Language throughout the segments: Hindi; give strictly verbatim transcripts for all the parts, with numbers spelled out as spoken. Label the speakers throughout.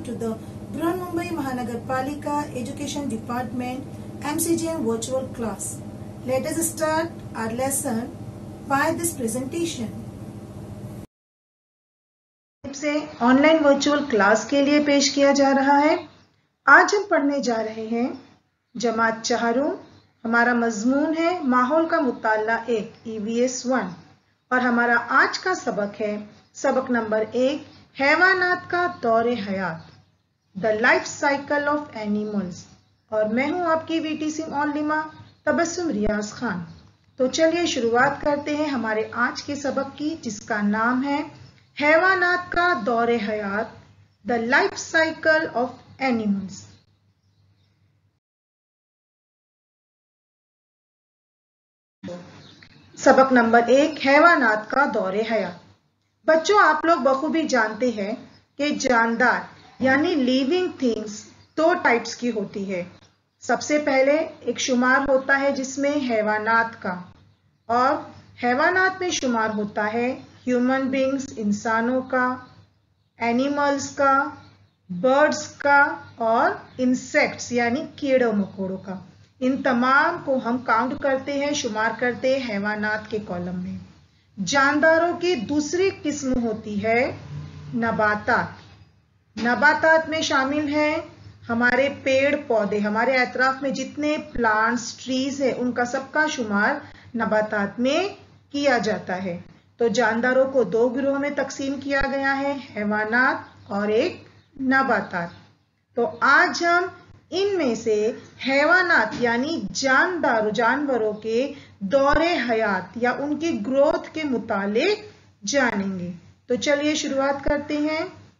Speaker 1: to the Brihanmumbai Mahanagarpalika Education Department M C G M virtual class. Let us start our lesson by this presentation. से ऑनलाइन वर्चुअल क्लास के लिए पेश किया जा रहा है। आज हम पढ़ने जा रहे हैं जमात चारों। हमारा मजमून है माहौल का मुताला एक ई वी एस वन और हमारा आज का सबक है सबक नंबर एक हैवानात का दौरे हयात, the life cycle of animals. और मैं हूं आपकी V T C Maulima Tabassum Riyaz Khan. तो चलिए शुरुआत करते हैं हमारे आज के सबक की, जिसका नाम है हैवानात का दौरे हयात, the life cycle of animals. सबक नंबर एक हैवानात का दौरे हयात। बच्चों, आप लोग बखूबी जानते हैं कि जानदार यानी लिविंग थिंग्स दो टाइप्स की होती है। सबसे पहले एक शुमार होता है जिसमें हैवानात का, और हैवानात में शुमार होता है ह्यूमन बींग्स इंसानों का, एनिमल्स का, बर्ड्स का और इंसेक्ट्स यानी कीड़ों मकोड़ों का। इन तमाम को हम काउंट करते हैं, शुमार करते हैं हैवानात के कॉलम में। जानदारों की दूसरी किस्म होती है नबातात। नबातात में शामिल है हमारे पेड़ पौधे, हमारे एतराफ में जितने प्लांट्स ट्रीज है उनका सबका शुमार नबातात में किया जाता है। तो जानदारों को दो गिरोह में तकसीम किया गया है, हैवानात और एक नबातात। तो आज हम इनमें से हैवानात यानी जानदारों जानवरों के दौरे हयात या उनकी ग्रोथ के मुतालिक जानेंगे। तो चलिए शुरुआत करते हैं।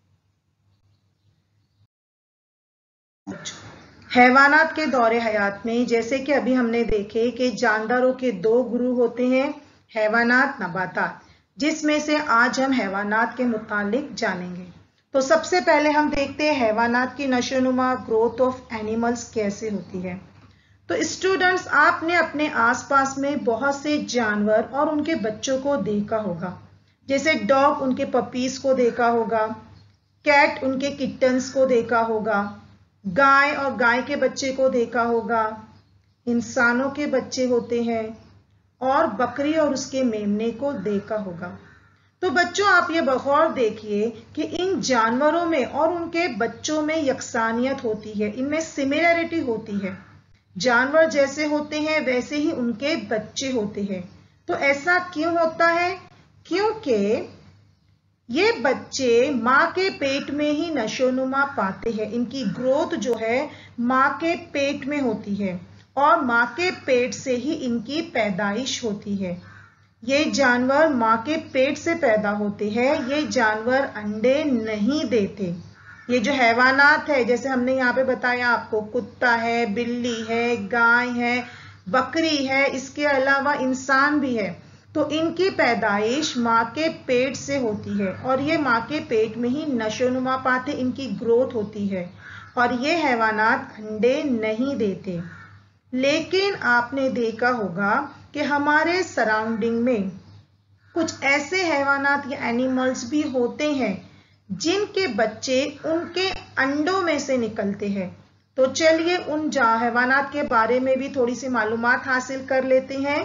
Speaker 1: हैवानात के दौरे हयात में जैसे कि अभी हमने देखे कि जानदारों के दो ग्रुप होते हैं, हैवानात, नबातात, जिसमें से आज हम हैवानात के मुतालिक जानेंगे। तो सबसे पहले हम देखते हैं हैवानात की नशोनुमा, ग्रोथ ऑफ एनिमल्स कैसे होती है। तो स्टूडेंट्स, आपने अपने आसपास में बहुत से जानवर और उनके बच्चों को देखा होगा। जैसे डॉग उनके पपीज को देखा होगा, कैट उनके किटन्स को देखा होगा, गाय और गाय के बच्चे को देखा होगा, इंसानों के बच्चे होते हैं, और बकरी और उसके मेमने को देखा होगा। तो बच्चों, आप ये बगौर देखिए कि इन जानवरों में और उनके बच्चों में यकसानियत होती है, इनमें सिमिलैरिटी होती है। जानवर जैसे होते हैं वैसे ही उनके बच्चे होते हैं। तो ऐसा क्यों होता है? क्योंकि ये बच्चे माँ के पेट में ही नशोनुमा पाते हैं। इनकी ग्रोथ जो है माँ के पेट में होती है और माँ के पेट से ही इनकी पैदाइश होती है। ये जानवर माँ के पेट से पैदा होते हैं, ये जानवर अंडे नहीं देते। ये जो हैवानात है, जैसे हमने यहाँ पे बताया आपको, कुत्ता है, बिल्ली है, गाय है, बकरी है, इसके अलावा इंसान भी है, तो इनकी पैदाइश माँ के पेट से होती है और ये माँ के पेट में ही नशोनुमा पाते, इनकी ग्रोथ होती है और ये हैवानात अंडे नहीं देते। लेकिन आपने देखा होगा कि हमारे सराउंडिंग में कुछ ऐसे हैवानात या एनिमल्स भी होते हैं जिनके बच्चे उनके अंडों में से निकलते हैं। तो चलिए उन हैवानात के बारे में भी थोड़ी सी मालूमात हासिल कर लेते हैं।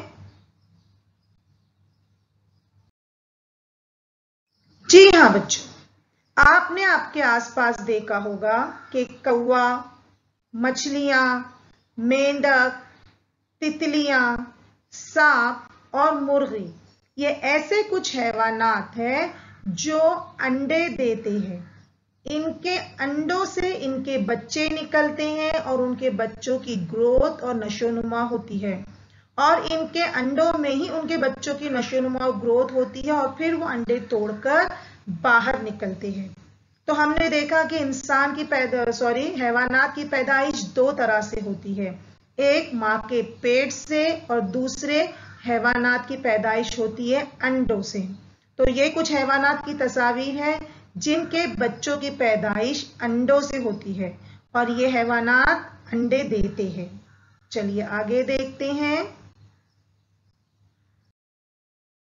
Speaker 1: जी हाँ बच्चों, आपने आपके आसपास देखा होगा कि कौवा, मछलियां, मेंढक, तितलियां, सांप और मुर्गी, ये ऐसे कुछ हैवानात हैं जो अंडे देते हैं। इनके अंडों से इनके बच्चे निकलते हैं और उनके बच्चों की ग्रोथ और नशोनुमा होती है और इनके अंडों में ही उनके बच्चों की नशोनुमा और ग्रोथ होती है और फिर वो अंडे तोड़कर बाहर निकलते हैं। तो हमने देखा कि इंसान की पैदा सॉरी हैवानात की पैदाइश दो तरह से होती है, एक माँ के पेट से और दूसरे हैवानात की पैदाइश होती है अंडों से। तो ये कुछ हैवानात की तस्वीर है जिनके बच्चों की पैदाइश अंडों से होती है और ये हैवानात अंडे देते हैं। चलिए आगे देखते हैं।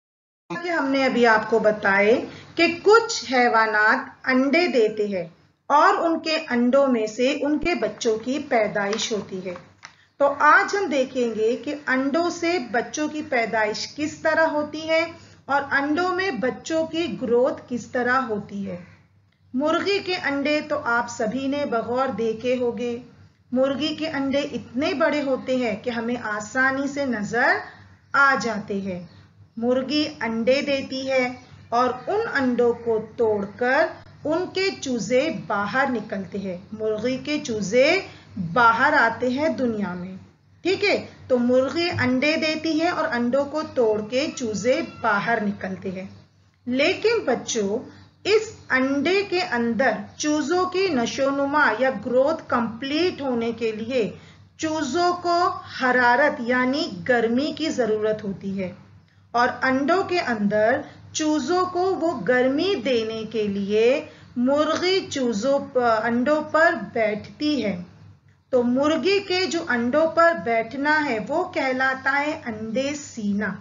Speaker 1: हमने अभी आपको बताए कि कुछ हैवानात अंडे देते हैं और उनके अंडों में से उनके बच्चों की पैदाइश होती है। तो आज हम देखेंगे कि अंडों से बच्चों की पैदाइश किस तरह होती है और अंडों में बच्चों की ग्रोथ किस तरह होती है। मुर्गी के अंडे तो आप सभी ने बगौर देखे होंगे। मुर्गी के अंडे इतने बड़े होते हैं कि हमें आसानी से नजर आ जाते हैं। मुर्गी अंडे देती है और उन अंडों को तोड़कर उनके चूजे बाहर निकलते हैं। मुर्गी के चूजे बाहर आते हैं दुनिया में, ठीक है। तो मुर्गी अंडे देती है और अंडों को तोड़ के चूजे बाहर निकलते हैं। लेकिन बच्चों, इस अंडे के अंदर चूजों की नशोनुमा या ग्रोथ कंप्लीट होने के लिए चूजों को हरारत यानी गर्मी की जरूरत होती है और अंडों के अंदर चूजों को वो गर्मी देने के लिए मुर्गी चूजों पर अंडों पर बैठती है। तो मुर्गी के जो अंडों पर बैठना है वो कहलाता है अंडे सीना।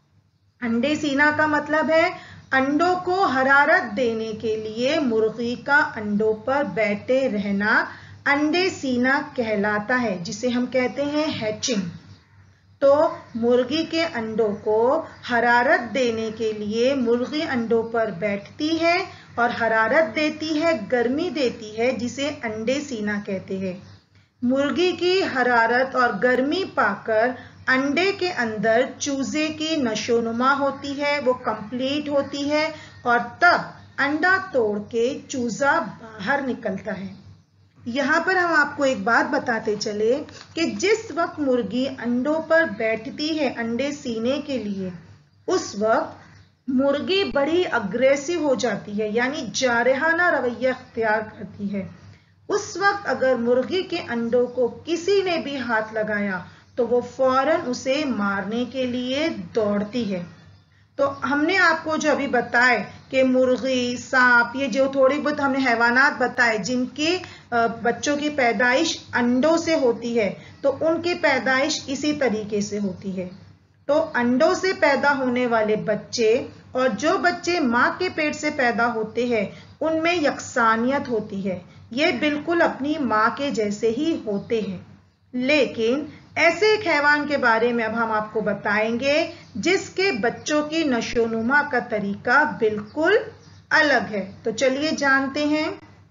Speaker 1: अंडे सीना का मतलब है अंडों को हरारत देने के लिए मुर्गी का अंडों पर बैठे रहना अंडे सीना कहलाता है, जिसे हम कहते हैं हैचिंग। तो मुर्गी के अंडों को हरारत देने के लिए मुर्गी अंडों पर बैठती है और हरारत देती है, गर्मी देती है, जिसे अंडे सीना कहते हैं। मुर्गी की हरारत और गर्मी पाकर अंडे के अंदर चूजे की नशोनुमा होती है, वो कंप्लीट होती है और तब अंडा तोड़ के चूजा बाहर निकलता है। यहाँ पर हम आपको एक बात बताते चले कि जिस वक्त मुर्गी अंडों पर बैठती है अंडे सीने के लिए, उस वक्त मुर्गी बड़ी अग्रेसिव हो जाती है, यानी जारहाना रवैया अख्तियार करती है। उस वक्त अगर मुर्गी के अंडों को किसी ने भी हाथ लगाया तो वो फौरन उसे मारने के लिए दौड़ती है। तो हमने आपको जो अभी बताए कि मुर्गी, सांप, ये जो थोड़ी बहुत हमने हैवानात बताए जिनके बच्चों की पैदाइश अंडों से होती है, तो उनकी पैदाइश इसी तरीके से होती है। तो अंडों से पैदा होने वाले बच्चे और जो बच्चे माँ के पेट से पैदा होते हैं उनमें यकसानियत होती है, ये बिल्कुल अपनी माँ के जैसे ही होते हैं। लेकिन ऐसे एक हैवान के बारे में अब हम आपको बताएंगे जिसके बच्चों की नशोनुमा का तरीका बिल्कुल अलग है। तो चलिए जानते हैं।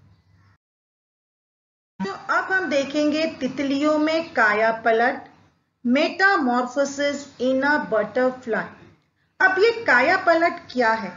Speaker 1: तो अब हम देखेंगे तितलियों में काया पलट, मेटामॉर्फोसिस इन अ बटरफ्लाई। अब ये काया पलट क्या है?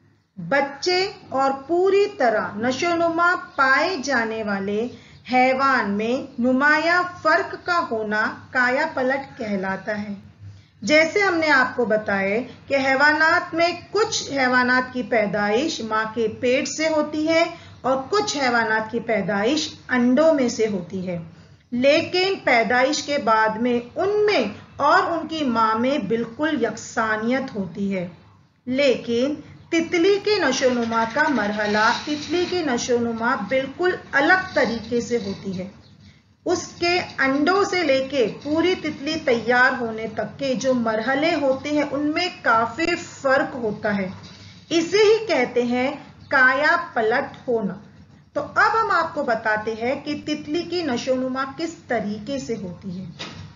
Speaker 1: बच्चे और पूरी तरह नशोनुमा पाए जाने वाले हैवान में नुमाया फर्क का होना काया पलट कहलाता है। जैसे हमने आपको बताया कि हैवानात में कुछ हैवानात की पैदाइश माँ के पेट से होती है और कुछ हैवानात की पैदाइश अंडों में से होती है, लेकिन पैदाइश के बाद में उनमें और उनकी माँ में बिल्कुल यकसानियत होती है। लेकिन तितली के नशोनुमा का मरहला, तितली की नशोनुमा बिल्कुल अलग तरीके से होती है। उसके अंडों से लेके पूरी तितली तैयार होने तक के जो मरहले होते हैं उनमें काफी फर्क होता है। इसे ही कहते हैं काया पलट होना। तो अब हम आपको बताते हैं कि तितली की नशोनुमा किस तरीके से होती है।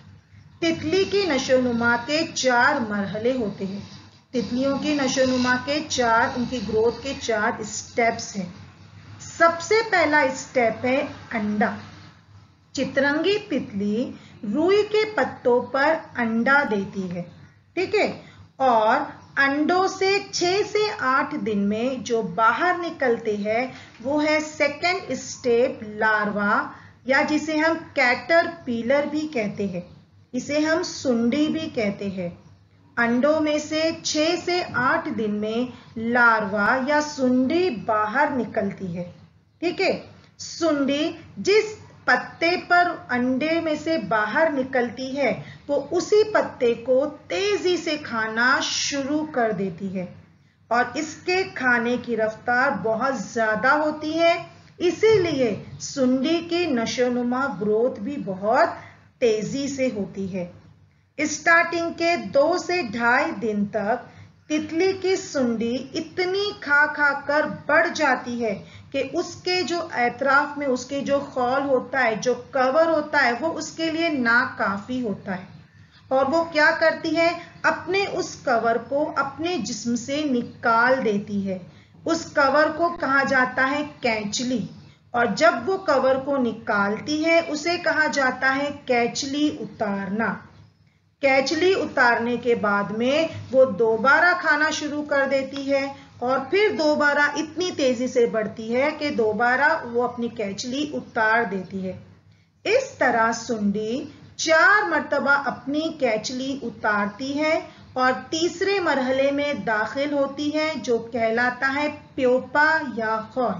Speaker 1: तितली की नशोनुमा के चार मरहले होते हैं। तितलियों की नशोनुमा के चार, उनकी ग्रोथ के चार स्टेप्स हैं। सबसे पहला स्टेप है अंडा। चितरंगी तितली रुई के पत्तों पर अंडा देती है, ठीक है, और अंडों से छह से आठ दिन में जो बाहर निकलते हैं वो है सेकेंड स्टेप लार्वा, या जिसे हम कैटरपिलर भी कहते हैं, इसे हम सुंडी भी कहते हैं। अंडों में से छह से आठ दिन में लार्वा या सुंडी बाहर निकलती है, ठीक है। सुंडी जिस पत्ते पर अंडे में से बाहर निकलती है वो उसी पत्ते को तेजी से खाना शुरू कर देती है और इसके खाने की रफ्तार बहुत ज्यादा होती है, इसीलिए सुंडी की नशोनुमा ग्रोथ भी बहुत तेजी से होती है। स्टार्टिंग के दो से ढाई दिन तक तितली की सुंडी इतनी खा खा कर बढ़ जाती है कि उसके जो एतराफ में उसके जो खौल होता है, जो कवर होता है, वो उसके लिए नाकाफी होता है। और वो क्या करती है, अपने उस कवर को अपने जिस्म से निकाल देती है। उस कवर को कहा जाता है कैंचली, और जब वो कवर को निकालती है उसे कहा जाता है कैंचली उतारना। कैंचली उतारने के बाद में वो दोबारा खाना शुरू कर देती है और फिर दोबारा इतनी तेजी से बढ़ती है कि दोबारा वो अपनी कैंचली उतार देती है। इस तरह सुंडी चार मर्तबा अपनी कैंचली उतारती है और तीसरे मरहले में दाखिल होती है जो कहलाता है प्योपा या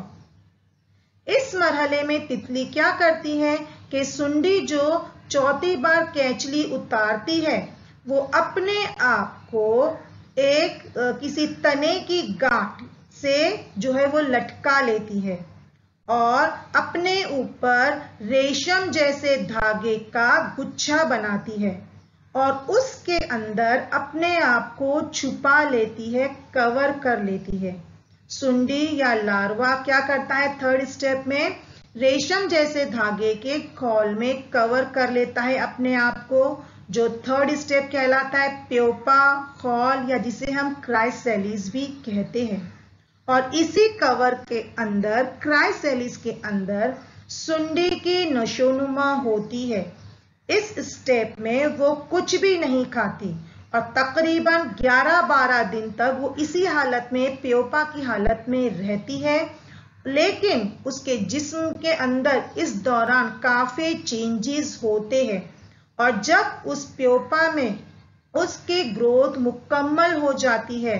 Speaker 1: खौल। इस मरहले में तितली क्या करती है कि सुंडी जो चौथी बार कैंचली उतारती है वो अपने आप को एक किसी तने की गांठ से जो है वो लटका लेती है और अपने ऊपर रेशम जैसे धागे का गुच्छा बनाती है और उसके अंदर अपने आप को छुपा लेती है, कवर कर लेती है। सुंडी या लार्वा क्या करता है, थर्ड स्टेप में रेशम जैसे धागे के खौल में कवर कर लेता है अपने आप को, जो थर्ड स्टेप कहलाता है प्योपा, खौल, या जिसे हम क्राइसेलिस भी कहते हैं। और इसी कवर के अंदर, क्राइसेलिस के अंदर सुंडी की नशोनुमा होती है। इस स्टेप में वो कुछ भी नहीं खाती और तकरीबन ग्यारह बारह दिन तक वो इसी हालत में, प्योपा की हालत में रहती है। लेकिन उसके जिस्म के अंदर इस दौरान काफी चेंजेस होते हैं और जब उस प्योपा में उसकी ग्रोथ मुकम्मल हो जाती है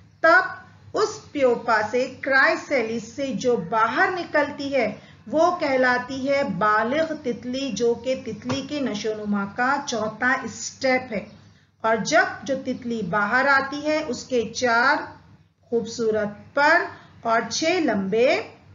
Speaker 1: तब उस प्योपा से, क्राइसेलिस से जो बाहर निकलती है वो कहलाती है बालिग तितली, जो कि तितली की नशोनुमा का चौथा स्टेप है। और जब जो तितली बाहर आती है उसके चार खूबसूरत पर और छह लंबे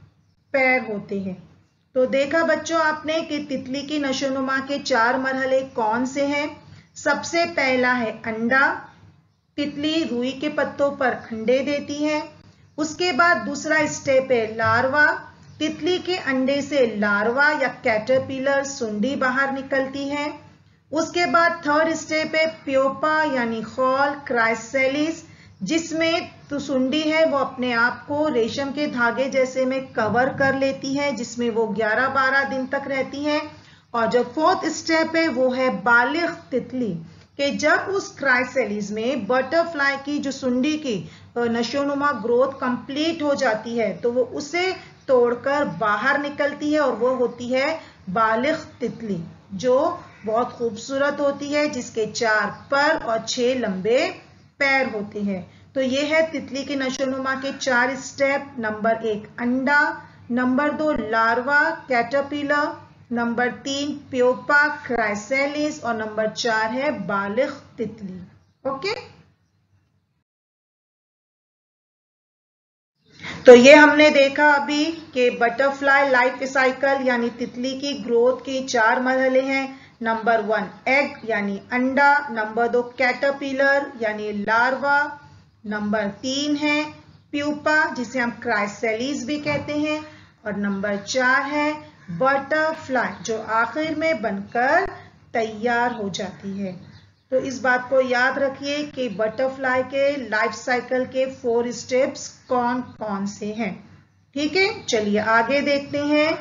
Speaker 1: पैर होते हैं। तो देखा बच्चों आपने कि तितली की नशोनुमा के चार मरहले कौन से हैं। सबसे पहला है अंडा, तितली रुई के पत्तों पर अंडे देती है। उसके बाद दूसरा स्टेप है लार्वा, तितली के अंडे से लार्वा या कैटरपिलर, सुंडी बाहर निकलती है। उसके बाद थर्ड स्टेप है प्योपा यानी खौल, क्राइसेलिस, जिसमें तो सुंडी है वो अपने आप को रेशम के धागे जैसे में कवर कर लेती है, जिसमें वो ग्यारह बारह दिन तक रहती है। और जो फोर्थ स्टेप है वो है बालिग तितली, कि जब उस क्राइसेलिस में बटरफ्लाई की जो सुंडी की नशोनुमा ग्रोथ कंप्लीट हो जाती है तो वो उसे तोड़कर बाहर निकलती है और वो होती है बालिग तितली, जो बहुत खूबसूरत होती है, जिसके चार पर और छह लंबे पैर होते हैं। तो ये है तितली की नशोनुमा के चार स्टेप। नंबर एक अंडा, नंबर दो लार्वा कैटरपिलर, नंबर तीन प्योपा क्राइसेलिस और नंबर चार है बालिग तितली। ओके, तो ये हमने देखा अभी कि बटरफ्लाई लाइफ साइकिल यानी तितली की ग्रोथ के चार मरहले हैं। नंबर वन एग यानी अंडा, नंबर दो कैटरपिलर यानी लार्वा, नंबर तीन है प्यूपा जिसे हम क्राइसेलिस भी कहते हैं, और नंबर चार है बटरफ्लाई जो आखिर में बनकर तैयार हो जाती है। तो इस बात को याद रखिए कि बटरफ्लाई के लाइफ साइकिल के फोर स्टेप्स कौन कौन से हैं। ठीक है, चलिए आगे देखते हैं।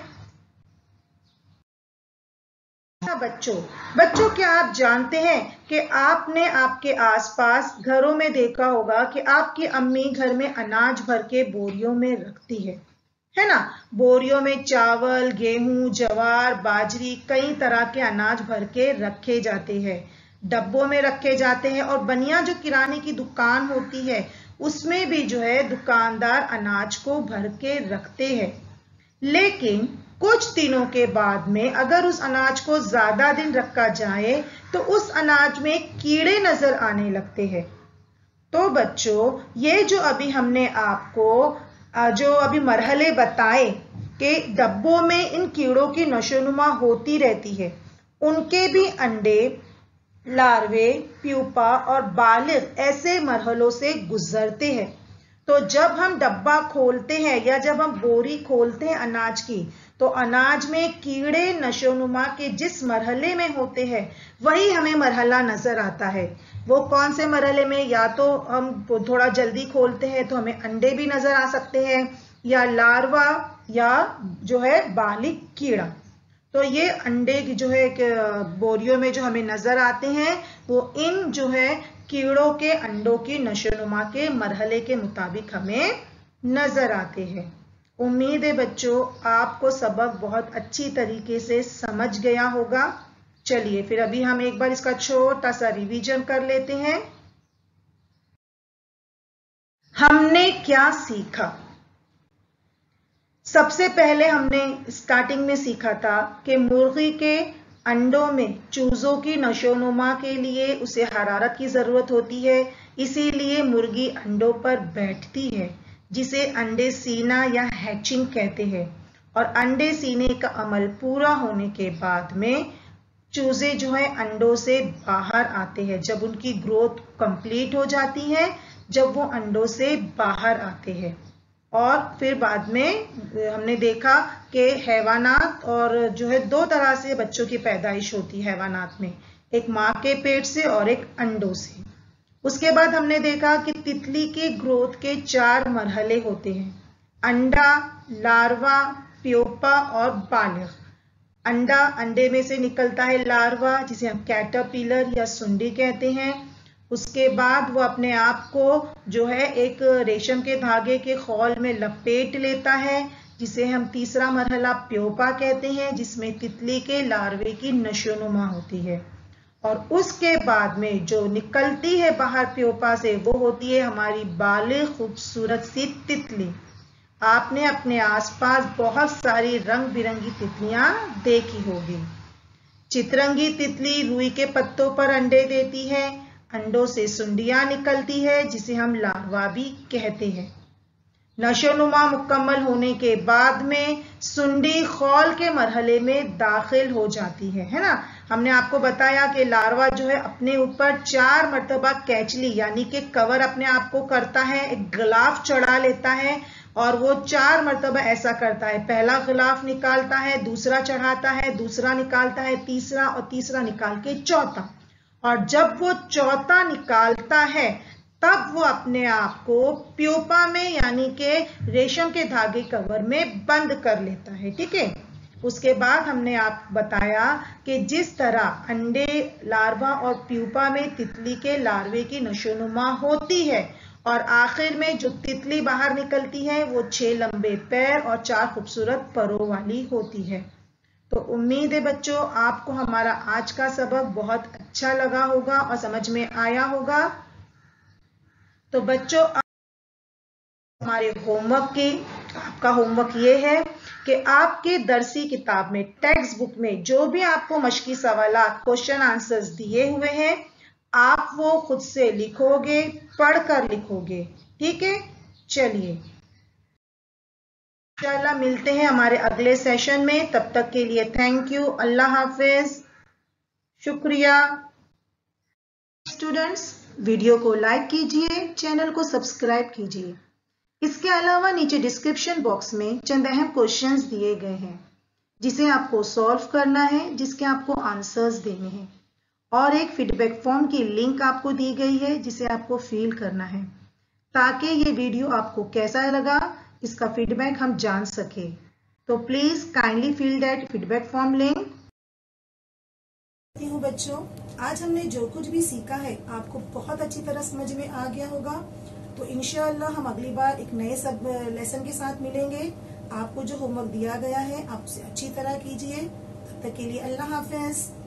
Speaker 1: बच्चों बच्चों क्या आप जानते हैं कि आपने आपके आसपास घरों में देखा होगा कि आपकी अम्मी घर में अनाज भर के बोरियों में रखती है, है ना। बोरियों में चावल, गेहूं, ज्वार, बाजरी, कई तरह के अनाज भर के रखे जाते हैं, डब्बों में रखे जाते हैं। और बनिया जो किराने की दुकान होती है उसमें भी जो है दुकानदार अनाज को भर के रखते हैं। लेकिन कुछ दिनों के बाद में अगर उस अनाज को ज्यादा दिन रखा जाए तो उस अनाज में कीड़े नजर आने लगते हैं। तो बच्चों ये जो अभी हमने आपको जो अभी मरहले बताए कि डब्बों में इन कीड़ों की नशोनुमा होती रहती है, उनके भी अंडे लार्वे, प्यूपा और बालिग ऐसे मरहलों से गुजरते हैं। तो जब हम डब्बा खोलते हैं या जब हम बोरी खोलते हैं अनाज की, तो अनाज में कीड़े नशोनुमा के जिस मरहले में होते हैं वही हमें मरहला नजर आता है। वो कौन से मरहले में, या तो हम थोड़ा जल्दी खोलते हैं तो हमें अंडे भी नजर आ सकते हैं, या लार्वा, या जो है बालिग कीड़ा। तो ये अंडे की जो है बोरियों में जो हमें नजर आते हैं वो इन जो है कीड़ों के अंडों की नशोनुमा के मरहले के मुताबिक हमें नजर आते हैं। उम्मीद है बच्चों आपको सबक बहुत अच्छी तरीके से समझ गया होगा। चलिए फिर अभी हम एक बार इसका छोटा सा रिवीजन कर लेते हैं। हमने क्या सीखा? सबसे पहले हमने स्टार्टिंग में सीखा था कि मुर्गी के अंडों में चूजों की नशोनुमा के लिए उसे हरारत की जरूरत होती है, इसीलिए मुर्गी अंडों पर बैठती है, जिसे अंडे सीना या हैचिंग कहते हैं। और अंडे सीने का अमल पूरा होने के बाद में चूजे जो है अंडों से बाहर आते हैं। जब उनकी ग्रोथ कंप्लीट हो जाती है, जब वो अंडों से बाहर आते हैं, और फिर बाद में हमने देखा कि हैवानात और जो है दो तरह से बच्चों की पैदाइश होती है हैवानात में, एक माँ के पेट से और एक अंडों से। उसके बाद हमने देखा कि तितली की ग्रोथ के चार मरहले होते हैं, अंडा, लार्वा, प्यूपा और बालिग। अंडा, अंडे में से निकलता है लार्वा जिसे हम कैटरपिलर या सुंडी कहते हैं। उसके बाद वो अपने आप को जो है एक रेशम के धागे के खौल में लपेट लेता है, जिसे हम तीसरा मरहला प्यूपा कहते हैं, जिसमें तितली के लार्वे की नशोनुमा होती है। और उसके बाद में जो निकलती है बाहर प्यूपा से वो होती है हमारी बालिग खूबसूरत सी तितली। आपने अपने आसपास बहुत सारी रंग बिरंगी तितलियां देखी होगी। चितरंगी तितली रुई के पत्तों पर अंडे देती है, अंडों से सुंडियां निकलती है जिसे हम लार्वा भी कहते हैं। नशोनुमा मुकम्मल होने के बाद में सुंडी खौल के मरहले में दाखिल हो जाती है, है ना। हमने आपको बताया कि लार्वा जो है अपने ऊपर चार मर्तबा कैचली यानी कि कवर अपने आप को करता है, एक गिलाफ चढ़ा लेता है और वो चार मर्तबा ऐसा करता है। पहला गिलाफ निकालता है, दूसरा चढ़ाता है, दूसरा निकालता है, तीसरा, और तीसरा निकाल के चौथा। और जब वो चौथा निकालता है तब वो अपने आप को प्यूपा में यानी कि रेशम के धागे कवर में बंद कर लेता है, ठीक है। उसके बाद हमने आप बताया कि जिस तरह अंडे, लार्वा और प्यूपा में तितली के लार्वे की नशोनुमा होती है और आखिर में जो तितली बाहर निकलती है वो छह लंबे पैर और चार खूबसूरत परों वाली होती है। तो उम्मीद है बच्चों आपको हमारा आज का सबक बहुत अच्छा लगा होगा और समझ में आया होगा। तो बच्चों हमारे होमवर्क की आपका होमवर्क ये है कि आपके दरसी किताब में, टेक्स्ट बुक में जो भी आपको मशकी सवालात, क्वेश्चन आंसर्स दिए हुए हैं आप वो खुद से लिखोगे, पढ़कर लिखोगे, ठीक है। चलिए इंशाल्लाह मिलते हैं हमारे अगले सेशन में, तब तक के लिए थैंक यू, अल्लाह हाफिज, शुक्रिया। स्टूडेंट्स वीडियो को लाइक कीजिए, चैनल को सब्सक्राइब कीजिए। इसके अलावा नीचे डिस्क्रिप्शन बॉक्स में चंद अहम क्वेश्चंस दिए गए हैं जिसे आपको सॉल्व करना है, जिसके आपको आंसर्स देने हैं, और एक फीडबैक फॉर्म की लिंक आपको दी गई है जिसे आपको फिल करना है, ताकि ये वीडियो आपको कैसा लगा इसका फीडबैक हम जान सके। तो please kindly fill that feedback form link. हूँ बच्चों, आज हमने जो कुछ भी सीखा है आपको बहुत अच्छी तरह समझ में आ गया होगा। तो इंशाअल्लाह हम अगली बार एक नए सब लेसन के साथ मिलेंगे। आपको जो होमवर्क दिया गया है आप उसे अच्छी तरह कीजिए। तब तक के लिए अल्लाह हाफिज।